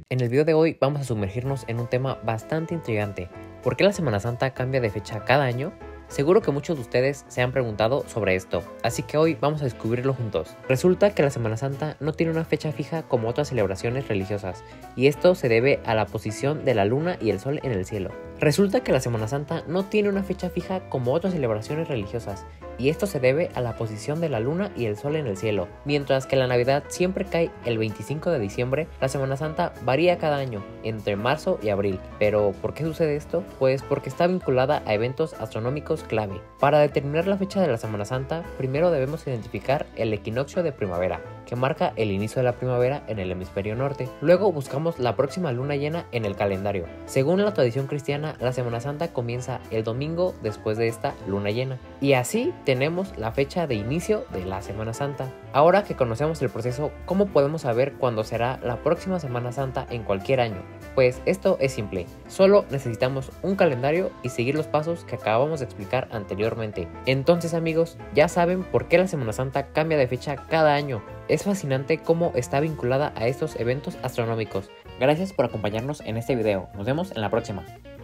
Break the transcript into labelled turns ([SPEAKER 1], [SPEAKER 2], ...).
[SPEAKER 1] En el video de hoy vamos a sumergirnos en un tema bastante intrigante. ¿Por qué la Semana Santa cambia de fecha cada año? Seguro que muchos de ustedes se han preguntado sobre esto, así que hoy vamos a descubrirlo juntos. Resulta que la Semana Santa no tiene una fecha fija como otras celebraciones religiosas, y esto se debe a la posición de la luna y el sol en el cielo. Resulta que la Semana Santa no tiene una fecha fija como otras celebraciones religiosas, y esto se debe a la posición de la luna y el sol en el cielo. Mientras que la Navidad siempre cae el 25 de diciembre, la Semana Santa varía cada año, entre marzo y abril. ¿Pero por qué sucede esto? Pues porque está vinculada a eventos astronómicos clave. Para determinar la fecha de la Semana Santa, primero debemos identificar el equinoccio de primavera, que marca el inicio de la primavera en el hemisferio norte. Luego buscamos la próxima luna llena en el calendario. Según la tradición cristiana, la Semana Santa comienza el domingo después de esta luna llena. Y así tenemos la fecha de inicio de la Semana Santa. Ahora que conocemos el proceso, ¿cómo podemos saber cuándo será la próxima Semana Santa en cualquier año? Pues esto es simple, solo necesitamos un calendario y seguir los pasos que acabamos de explicar anteriormente. Entonces amigos, ya saben por qué la Semana Santa cambia de fecha cada año. Es fascinante cómo está vinculada a estos eventos astronómicos. Gracias por acompañarnos en este video, nos vemos en la próxima.